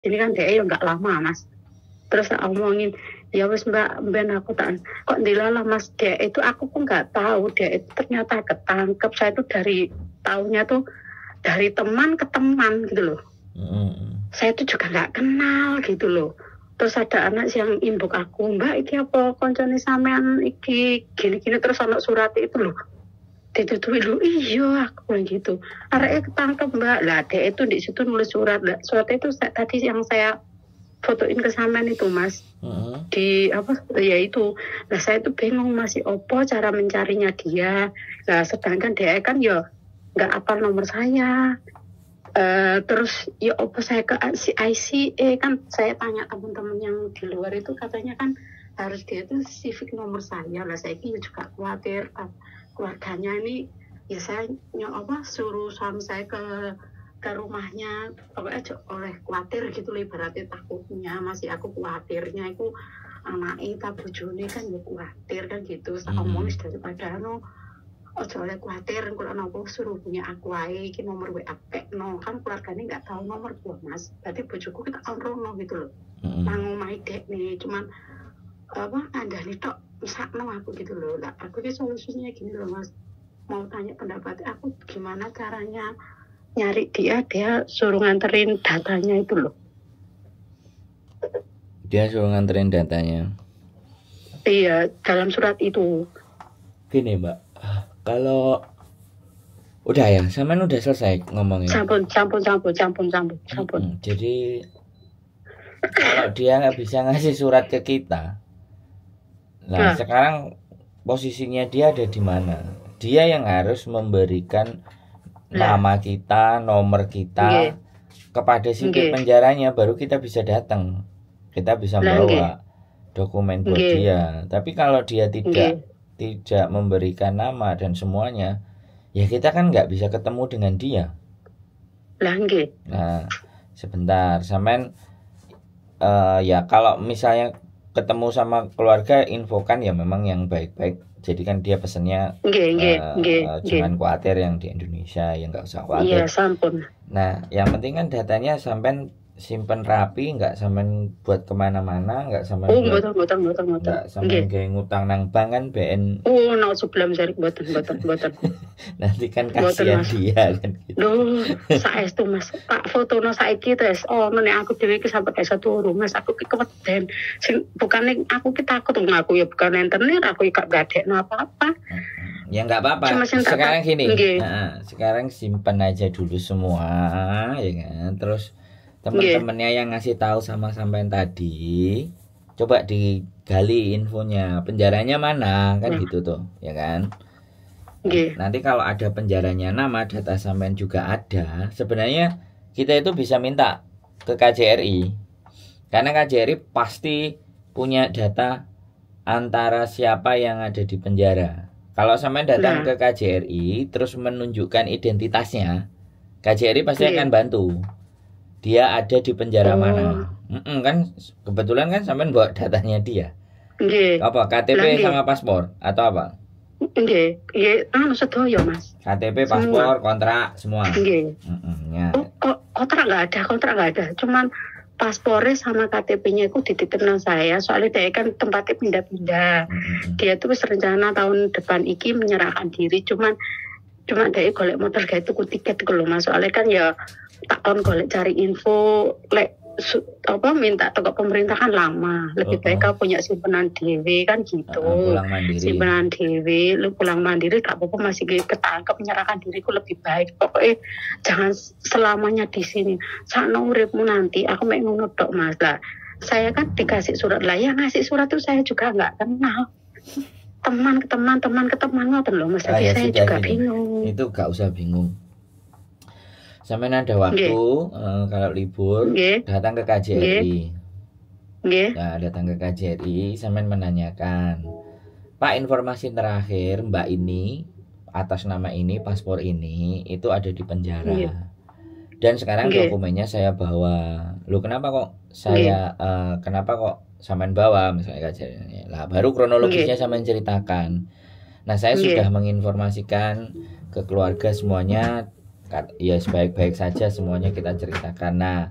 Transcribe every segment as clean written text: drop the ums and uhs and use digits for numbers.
ini kan dia ya nggak lama Mas. Terus tak omongin, ya wis Mbak, ben aku tak kok dilala Mas, dia itu aku pun nggak tahu dia itu ternyata ketangkep. Saya itu dari tahunya tuh dari teman ke teman gitu loh. Saya itu juga nggak kenal gitu loh. Terus ada anak yang imbuk aku, Mbak iki apa koncone sampean iki gini-gini, terus anak surat itu loh. Ditutupi lu, iya aku gitu. Arek ketangkep Mbak. Lah dia itu di situ nulis surat. Lah, surat itu tadi yang saya fotoin ke sampean itu Mas. Di apa ya itu. Nah saya itu bingung masih opo cara mencarinya dia. Nah sedangkan dia kan ya nggak hafal nomor saya. Terus ya opo saya ke ICA kan saya tanya teman-teman yang di luar itu katanya kan harus dia itu civic nomor saya. Lah saya ini juga khawatir keluarganya ini ya saya suruh suami saya ke rumahnya pokoknya oleh khawatir gitu loh, ibaratnya takutnya masih aku khawatirnya itu anaknya tak bojone kan ya khawatir kan gitu. Saya ngomongin daripada ojo oleh khawatir kalau nopo suruh punya aku ae iki nomor WA no kan keluarganya nggak tahu nomor gua Mas. Berarti bojoku kita rono gitu loh. Nang omahe dek nih cuman andani tok sakno aku gitu loh. Lah aku ki solusinya gini loh Mas. Mau tanya pendapat aku gimana caranya nyari dia suruh nganterin datanya itu loh. Dia suruh nganterin datanya. Iya, dalam surat itu. Gini Mbak, kalau udah ya, sampean udah selesai ngomongin. Campur. Jadi kalau dia nggak bisa ngasih surat ke kita, nah sekarang posisinya dia ada di mana? Dia yang harus memberikan nama kita, nomor kita kepada sipir penjaranya, baru kita bisa datang. Kita bisa bawa dokumen buat dia. Tapi kalau dia tidak memberikan nama dan semuanya, ya kita kan nggak bisa ketemu dengan dia. Nah, sebentar, sampean ya kalau misalnya ketemu sama keluarga, infokan ya memang yang baik-baik. Jadi kan dia pesennya jangan khawatir yang di Indonesia, ya nggak usah khawatir. Iya, sampun. Nah, yang penting kan datanya sampean simpen rapi, nggak sampean buat kemana-mana, nggak sampean nggak sampean kayak ngutang nang bank kan BN. No sebelum cari boten. Nanti kan kasihan dia kan gitu. Duh, saestu Mas. Tak fotono saiki tes nek aku dhewe iki sampe kayak satu rumah aku ki keweden. Sing bukane aku ki takut aku ya bukan internet, aku gak gadekno apa-apa. Ya nggak apa-apa. Sekarang gini. Sekarang simpen aja dulu semua, ya kan. Terus teman-temannya yang ngasih tahu sama sampean tadi, coba digali infonya, penjaranya mana kan gitu tuh, ya kan. Nanti kalau ada penjaranya, nama data sampean juga ada, sebenarnya kita itu bisa minta ke KJRI, karena KJRI pasti punya data antara siapa yang ada di penjara. Kalau sampean datang ke KJRI terus menunjukkan identitasnya, KJRI pasti akan bantu. Dia ada di penjara mana? Kan kebetulan kan sampean bawa datanya dia. Apa KTP sama paspor atau apa? Sedoyo Mas. KTP, paspor, kontrak semua. Kontrak nggak ada. Cuman paspornya sama KTP-nya itu dititipkan saya. Soalnya dia kan tempatnya pindah-pindah. Dia tuh rencana tahun depan iki menyerahkan diri. Cuma dia golek motor kayak tuku tiket gitu loh Mas. Soalnya kan ya tak on golek cari info minta ke pemerintah kan lama. Lebih baik kau punya simpenan dewe kan gitu. Pulang mandiri. Simpenan dewe, lu pulang mandiri tak apa-apa masih ketangkep, menyerahkan diriku lebih baik. Pokoknya jangan selamanya di sini. Sakno uripmu nanti aku mek ngono tok Mas. Lah saya kan dikasih surat lah, yang ngasih surat itu saya juga nggak kenal. Teman ke teman ngoten loh Mas. Jadi saya juga bingung. Itu gak usah bingung. Sampai ada waktu kalau libur datang ke KJRI. Nah, datang ke KJRI sampai menanyakan, Pak, informasi terakhir Mbak ini atas nama ini, paspor ini itu ada di penjara. Dan sekarang dokumennya saya bawa. Lu kenapa kok saya kenapa kok sampean bawa misalnya KJRI. Lah baru kronologisnya sampean ceritakan. Nah, saya sudah menginformasikan ke keluarga semuanya. Ya sebaik-baik saja semuanya kita ceritakan. Nah,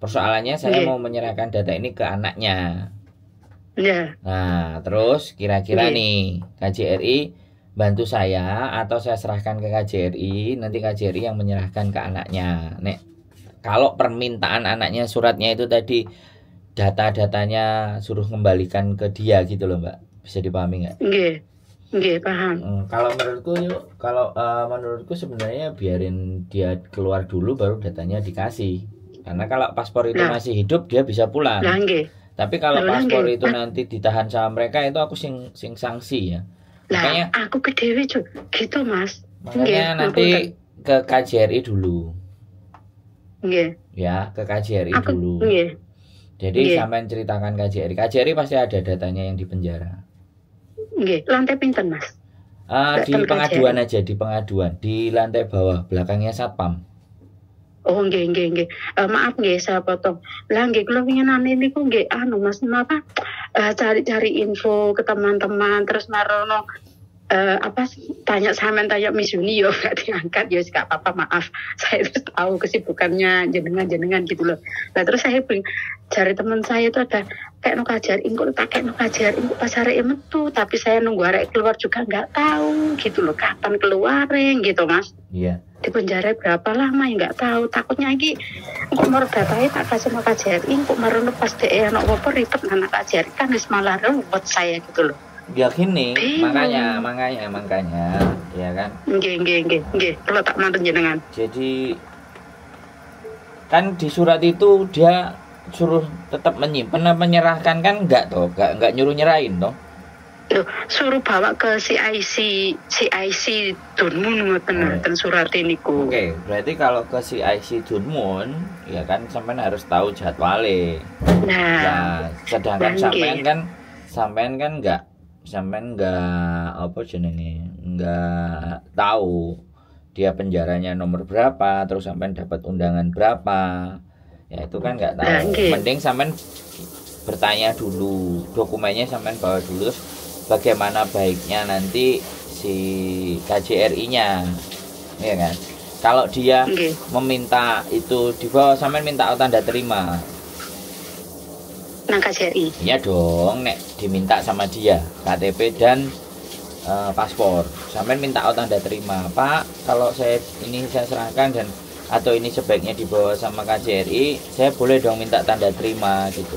Persoalannya saya mau menyerahkan data ini ke anaknya. Ya. Nah, terus kira-kira nih KJRI bantu saya atau saya serahkan ke KJRI, nanti KJRI yang menyerahkan ke anaknya. Nek, kalau permintaan anaknya suratnya itu tadi data-datanya suruh kembalikan ke dia gitu loh, Mbak. Bisa dipahami nggak? Nggih, paham. Menurutku sebenarnya biarin dia keluar dulu baru datanya dikasih. Karena kalau paspor itu masih hidup dia bisa pulang. Tapi kalau paspor itu nanti ditahan sama mereka itu aku sing sanksi ya. Makanya aku ke Dewi gitu Mas. Makanya nanti ke KJRI dulu. Ya, ke KJRI dulu. Jadi sampean ceritakan KJRI. KJRI pasti ada datanya yang di penjara. Lantai pinten Mas? Di pengaduan aja, di pengaduan. Di lantai bawah, belakangnya Satpam. Oh nggih. Maaf nggih saya potong. Lah nggih kula winginan niku nggih Mas napa cari info ke teman-teman terus marono tanya Miss Yuni yo gak diangkat ya gak apa-apa maaf. Saya itu tahu kesibukannya jenengan gitu loh. Nah terus saya cari teman saya itu ada kayak no KJRI engko pas arek metu tapi saya nunggu arek keluar juga nggak tahu gitu loh kapan keluar gitu Mas. Iya. Di penjara berapa lama ya nggak tahu, takutnya lagi kok mau datanya tak kasih sama KJRI kok mau lepas DE anak apa ribet anak KJRI kan wis malah buat saya gitu loh ya gini. makanya ya kan nggih kalau tak manten jenengan. Jadi kan di surat itu dia suruh tetap menyimpan menyerahkan kan enggak nyuruh nyerahin toh. Suruh bawa ke CIC Dunmun ngoten surat niku. Oke, berarti kalau ke CIC Dunmun ya kan sampean harus tahu jadwale. Nah, sedangkan sampean kan enggak apa jenenge? Enggak tahu dia penjaranya nomor berapa, terus sampean dapat undangan berapa. Ya itu kan enggak tahu. Mending sampean bertanya dulu, dokumennya sampean bawa dulu terus bagaimana baiknya nanti si KJRI-nya, ya kan? Kalau dia meminta itu di bawah, sampean minta tanda terima. Nang KJRI? Iya dong, nek diminta sama dia KTP dan paspor. Sampean minta tanda terima, Pak. Kalau saya serahkan dan atau ini sebaiknya dibawa sama KJRI, saya boleh dong minta tanda terima gitu.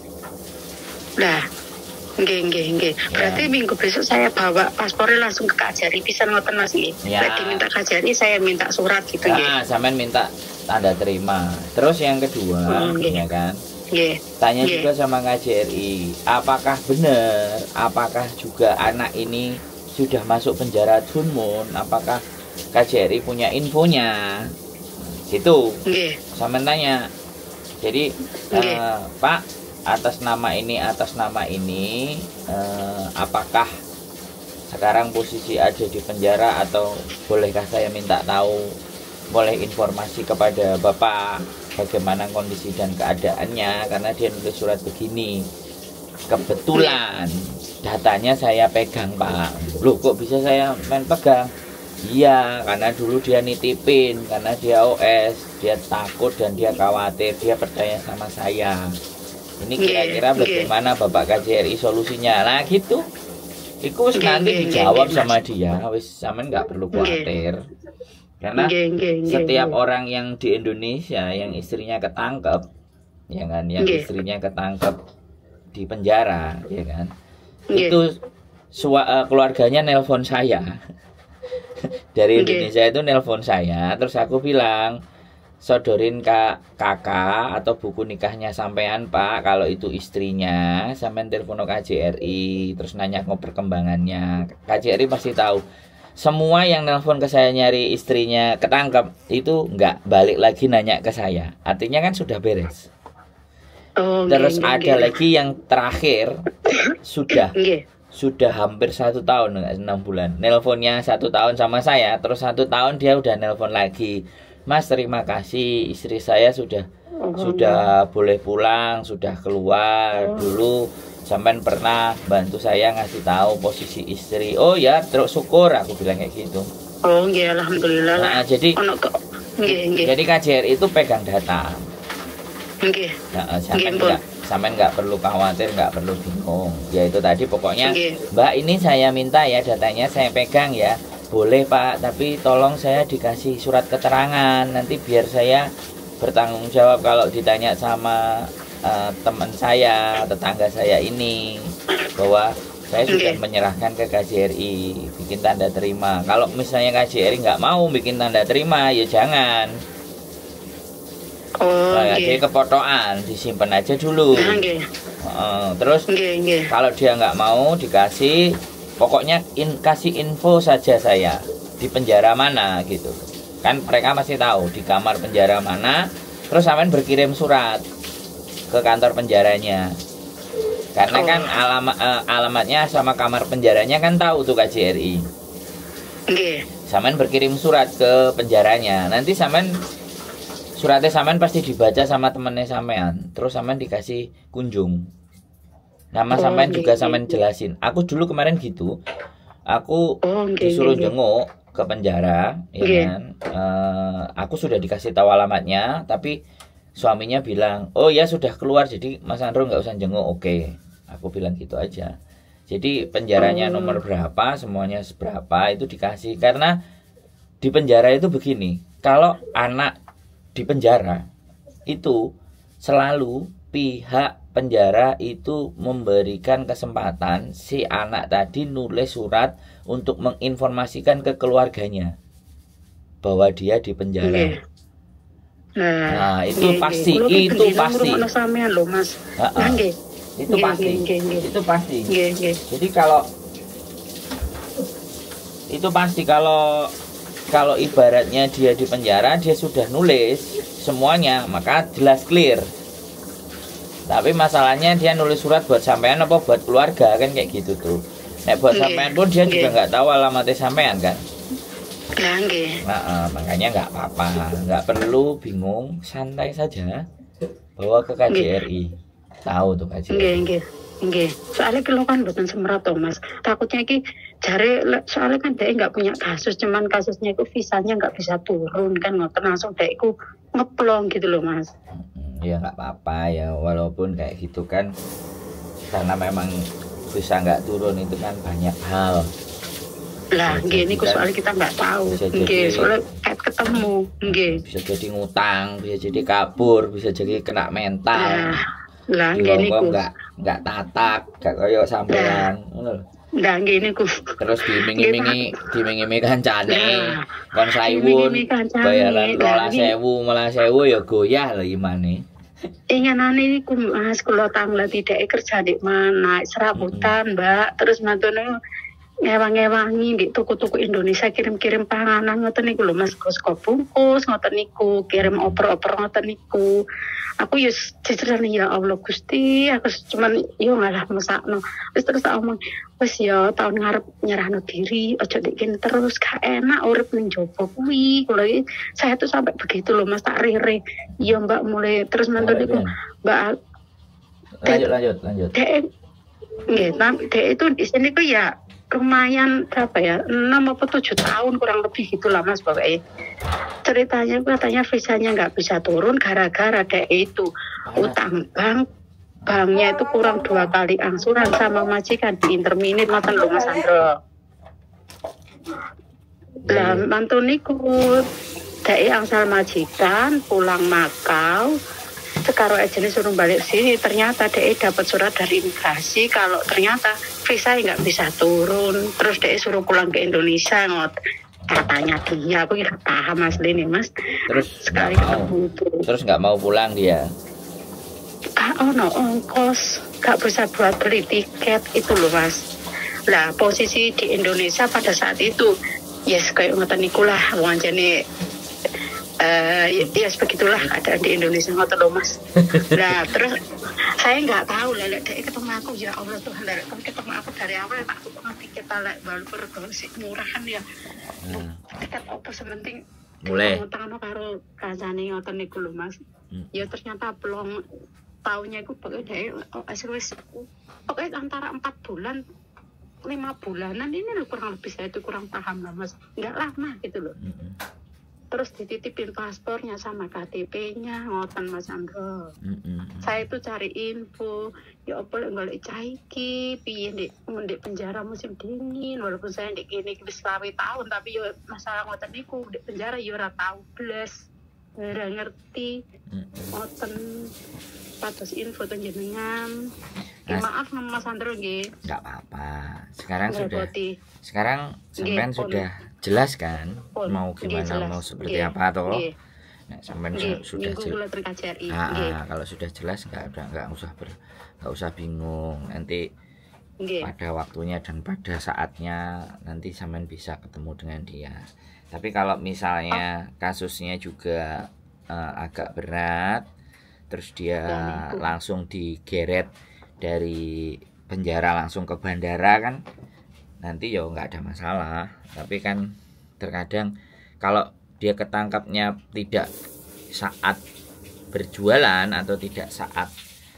Nah. Nggih. Berarti minggu besok saya bawa paspornya langsung ke KJRI pisan ngoten Mas nggih. Lagi minta KJRI saya minta surat gitu nggih. Nah, sampean minta tanda terima. Terus yang kedua, ya kan? Nggih. Tanya juga sama KJRI, apakah benar? Apakah juga anak ini sudah masuk penjara Dunmun? Apakah KJRI punya infonya? Gitu. Nggih. Sampean tanya. Jadi, Pak, atas nama ini apakah sekarang posisi ada di penjara atau bolehkah saya minta tahu, boleh informasi kepada Bapak bagaimana kondisi dan keadaannya karena dia nulis surat begini. Kebetulan datanya saya pegang Pak. Loh kok bisa saya main pegang? Iya, karena dulu dia nitipin, karena dia OS, dia takut dan dia khawatir, dia percaya sama saya. Ini kira-kira bagaimana Bapak KJRI solusinya? Nah gitu. Itu nanti dijawab sama dia. Wis sampean nggak perlu khawatir. Karena setiap orang yang di Indonesia yang istrinya ketangkep, ya kan, yang istrinya ketangkep di penjara, ya kan, itu keluarganya nelpon saya. Dari Indonesia itu nelpon saya, terus aku bilang, sodorin kakak atau buku nikahnya sampean Pak, kalau itu istrinya sampean telepon KJRI terus nanya perkembangannya. KJRI pasti tahu. Semua yang nelpon ke saya nyari istrinya ketangkep itu nggak balik lagi nanya ke saya, artinya kan sudah beres. Terus ada lagi yang terakhir sudah hampir 1 tahun, 6 bulan nelponnya 1 tahun sama saya, terus 1 tahun dia udah nelpon lagi, Mas terima kasih istri saya sudah boleh pulang, sudah keluar. Dulu sampean pernah bantu saya ngasih tahu posisi istri. Oh ya, terus syukur aku bilang kayak gitu. Oh iya, alhamdulillah. Nah, jadi KJRI itu pegang data. Nggih. Nah, sampean nggak perlu khawatir, nggak perlu bingung. Ya itu tadi pokoknya, Mbak, ini saya minta ya datanya saya pegang ya. Boleh Pak, tapi tolong saya dikasih surat keterangan. Nanti biar saya bertanggung jawab kalau ditanya sama teman saya, tetangga saya ini, bahwa saya sudah menyerahkan ke KJRI, bikin tanda terima. Kalau misalnya KJRI nggak mau bikin tanda terima, ya jangan. Jadi kepotoan, disimpan aja dulu. Terus kalau dia nggak mau dikasih, pokoknya kasih info saja saya di penjara mana gitu. Kan mereka masih tahu di kamar penjara mana. Terus sampean berkirim surat ke kantor penjaranya. Karena kan alamatnya sama kamar penjaranya kan tahu tuh KJRI. Sampean berkirim surat ke penjaranya. Nanti suratnya sampean pasti dibaca sama temennya sampean. Terus sampean dikasih kunjung. Nama sampean juga sampean jelasin. Aku dulu kemarin gitu. Aku disuruh jenguk ke penjara, ya kan. Aku sudah dikasih tahu alamatnya, tapi suaminya bilang, oh ya sudah keluar, jadi Mas Andro nggak usah jenguk. Oke. Aku bilang gitu aja. Jadi penjaranya nomor berapa, semuanya seberapa itu dikasih. Karena di penjara itu begini, kalau anak di penjara itu selalu pihak penjara itu memberikan kesempatan si anak tadi nulis surat untuk menginformasikan ke keluarganya bahwa dia di penjara. Nah, itu pasti, itu pasti. Itu pasti. Jadi kalau itu pasti kalau ibaratnya dia di penjara, dia sudah nulis semuanya, maka jelas clear. Tapi masalahnya dia nulis surat buat sampean apa buat keluarga, kan kayak gitu tuh. Nek buat sampean pun dia juga nggak tahu alamatnya sampean kan. Makanya nggak apa-apa, nggak perlu bingung, santai saja, bawa ke KJRI. Tahu tuh KJRI. Soalnya kalau kan bukan semerat toh Mas. Takutnya ki jare soalnya kan dia nggak punya kasus, cuman kasusnya itu visanya nggak bisa turun kan, ngoten langsung dia itu ngeplong gitu loh Mas. Ya nggak apa-apa ya, walaupun kayak gitu kan, karena memang bisa nggak turun itu kan banyak hal. Lah, gini kan, soalnya kita nggak tahu. Soalnya kayak ketemu. Bisa jadi ngutang, bisa jadi kabur, bisa jadi kena mental. Lah, gini ku nggak tatak, nggak koyo sampean. Lah, gini ku. Terus dimingi-mingi kancane, kon sayewun, bayaran 12.000 ya goyah lah gimana. Inganane iku Mas, kula tanglet tidak kerja di mana, serabutan, Mbak. Terus mantune ngewangi di tuku-tuku Indonesia kirim-kirim panganan ngoten niku lho Mas, saka bungkus ngoten niku, kirim oper-oper ngoten niku. Aku yo dicerani ya Allah Gusti, aku cuman yo ngalah mesakno. Terus tak omong, wis ya tahun ngarep nyerahno diri, aja dikin terus gak enak urip ning jowo kuwi. Kula saya tuh sampai begitu loh Mas, tak rere. Iya Mbak, mulai terus mantu niku Mbak. Lanjut. Dek itu di sini tuh ya lumayan berapa ya 6 atau 7 tahun kurang lebih gitulah Mas pokoknya. Ceritanya katanya visanya nggak bisa turun gara-gara dek itu utang banknya itu kurang 2 kali angsuran sama majikan di interminit ngoten lho Mas Andro. Lah mantu niku dek angsal majikan pulang Makau. Sekarang aja suruh balik sini, ternyata dia dapat surat dari imigrasi kalau ternyata visa nggak bisa turun, terus dia suruh pulang ke Indonesia katanya dia, aku nggak paham asli nih Mas. Terus sekali terus nggak mau pulang dia. No ongkos, nggak bisa buat beli tiket itu loh Mas. Lah posisi di Indonesia pada saat itu, yes kayak ngoten niku lah, wancane. Ya begitulah keadaan di Indonesia ngoten lho Mas. Nah terus saya nggak tahu lelek dia ketemu aku, ya Allah Tuhan, lelek ketemu aku dari awal tak tukang tiket lelek baru pergosik murahan ya. Tiket apa sementing mulai ngutang karo kancane ngoten niku lho Mas. Ya ternyata pelong tahunnya iku pokoknya wis pokoknya antara 4 bulan 5 bulanan ini loh kurang lebih, saya itu kurang paham lah Mas. Nggak lama gitu loh. terus dititipin paspornya sama KTP-nya ngoten Mas Andro. Saya itu cari info ya apa lek golek caiki piye ndek penjara musim dingin, walaupun saya ndek kene wis 20 tahun tapi yo masalah ngoten niku ndek penjara yo ora tau blas. Ora ngerti. Ngoten pados info teng jenengan. Maaf Mas Andro nggih. Enggak apa-apa. Sekarang sampean sudah jelas kan mau gimana, mau seperti apa toh? Nah, sampean sudah jelas. Kalau sudah jelas enggak usah bingung. Nanti pada waktunya dan pada saatnya nanti sampean bisa ketemu dengan dia. Tapi kalau misalnya kasusnya juga agak berat, terus dia langsung digeret dari penjara langsung ke bandara kan, nanti ya nggak ada masalah. Tapi kan terkadang kalau dia ketangkapnya tidak saat berjualan atau tidak saat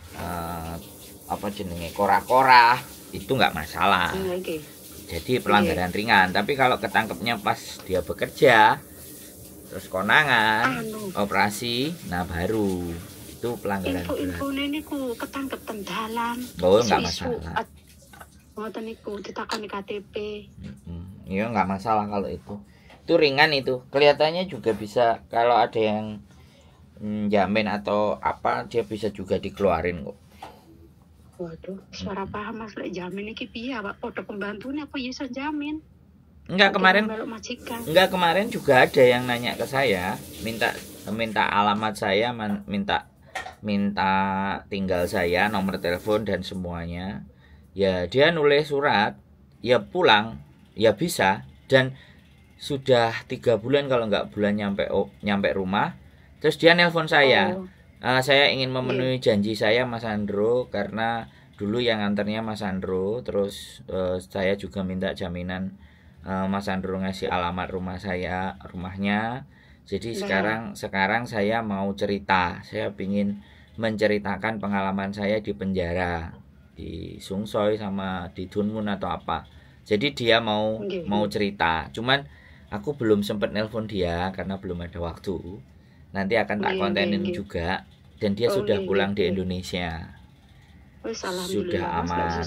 kora-kora, itu nggak masalah. Jadi pelanggaran ringan. Tapi kalau ketangkepnya pas dia bekerja terus konangan operasi, nah baru itu pelanggaran berat. Info niku ketangkep tendalan. Oh, enggak masalah. Ngoten niku ditakoni KTP. Iya, enggak masalah kalau itu. Itu ringan itu. Kelihatannya juga bisa kalau ada yang jamin atau apa, dia bisa juga dikeluarin kok. Waduh, suara paham Mas lek jamin iki piye, Pak? Padha pembantune apa iso jamin? Enggak, kemarin juga ada yang nanya ke saya, minta alamat saya, minta tinggal saya, nomor telepon dan semuanya. Ya dia nulis surat, ya pulang, ya bisa. Dan sudah 3 bulan kalau nggak bulan nyampe rumah. Terus dia nelpon saya. Saya ingin memenuhi janji saya Mas Andro, karena dulu yang antarnya Mas Andro. Terus saya juga minta jaminan Mas Andro ngasih alamat rumahnya. Jadi sekarang saya mau cerita. Saya ingin menceritakan pengalaman saya di penjara, di Sungsoi sama di Dunmun atau apa. Jadi dia mau cerita. Cuman aku belum sempat nelpon dia karena belum ada waktu. Nanti akan tak kontenin juga. Dan dia sudah pulang di Indonesia. Sudah aman.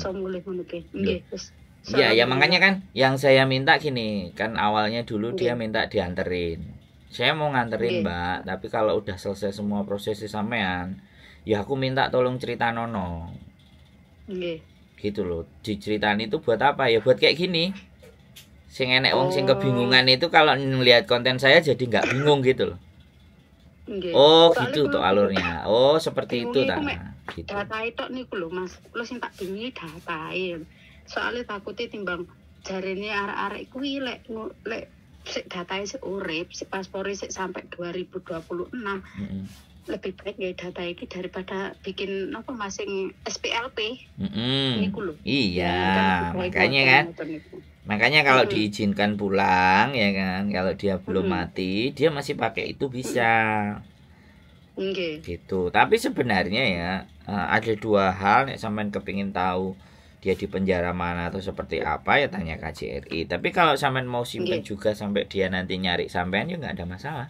Iya, ya makanya kan yang saya minta gini, kan awalnya dulu dia minta dianterin. Saya mau nganterin Mbak, tapi kalau udah selesai semua prosesnya sampean, ya aku minta tolong cerita Nono. Gitu loh. Diceritain itu buat apa? Ya buat kayak gini. Sing enek wong sing kebingungan itu kalau ngelihat konten saya jadi nggak bingung gitu loh. Oh gitu tuh alurnya. Oh seperti itu ta. Gitu. Data itu niku lho Mas. Lo sing tak bingungi datae. Soalnya takutnya timbang jarene arek-arek kuwi lek sik datae sik urip, sik paspore sik sampai 2026. Lebih baik nggih data iki daripada bikin apa masing SPLP. Niku lho. Iya, makanya kan. Makanya kalau diizinkan pulang ya kan, kalau dia belum mati, dia masih pakai itu bisa. Gitu. Tapi sebenarnya ya ada 2 hal nek sampean kepingin tahu dia di penjara mana atau seperti apa, ya tanya KJRI. Tapi kalau sampean mau simpen juga sampai dia nanti nyari sampean, ya nggak ada masalah.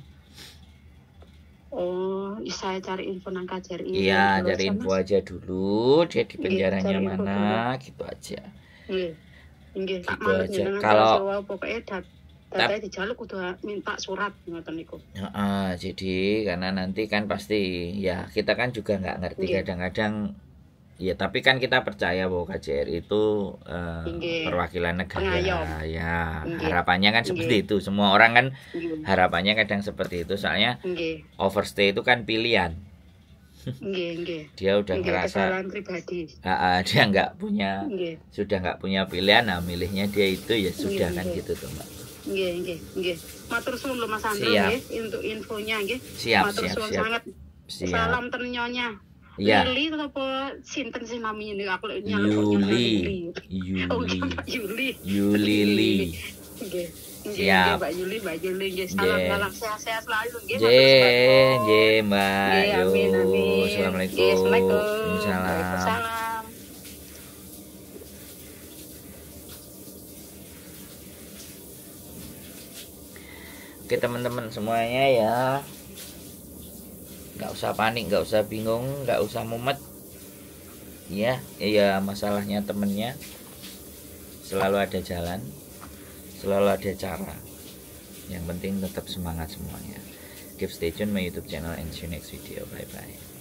Oh, saya cari info nang KJRI. Iya, cari info aja dulu dia di penjaranya mana, gitu aja. Nggih, gitu aja. Kalau pokoknya data dijaluk udah minta surat ngoten niku. Jadi karena nanti kan pasti ya kita kan juga nggak ngerti kadang-kadang. Ya tapi kan kita percaya bahwa KJRI itu perwakilan negara. Ya harapannya kan seperti itu. Semua orang kan harapannya kadang seperti itu. Soalnya overstay itu kan pilihan. Dia udah ngerasa dia nggak punya, sudah nggak punya pilihan. Nah milihnya dia itu ya sudah kan gitu tuh Mbak. Nggih. Matur suwun lho Mas Andro nggih untuk infonya nggih. Matur suwun sangat. Salam ternyonya. Ya. Yuli apa sinten sih mami ini aku Yuli. Yuli. Siap. Mbak Yuli nggih. Salam sehat-sehat selalu nggih. Nggih, Mbak. Amin. Assalamualaikum. Waalaikumsalam. Oke teman-teman semuanya ya, nggak usah panik, nggak usah bingung, nggak usah mumet ya. Ya masalahnya temennya selalu ada jalan, selalu ada cara. Yang penting tetap semangat semuanya. Keep stay tune my YouTube channel and see you next video. Bye bye.